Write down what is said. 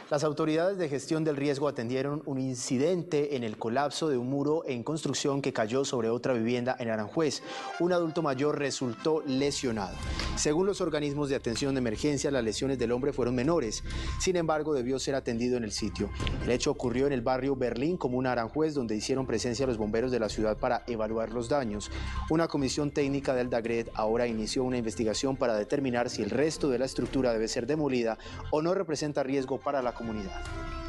Las autoridades de gestión del riesgo atendieron un incidente en el colapso de un muro en construcción que cayó sobre otra vivienda en Aranjuez. Un adulto mayor resultó lesionado. Según los organismos de atención de emergencia, las lesiones del hombre fueron menores. Sin embargo, debió ser atendido en el sitio. El hecho ocurrió en el barrio Berlín, comuna Aranjuez, donde hicieron presencia los bomberos de la ciudad para evaluar los daños. Una comisión técnica del DAGRED ahora inició una investigación para determinar si el resto de la estructura debe ser demolida o no representa riesgo para la comunidad.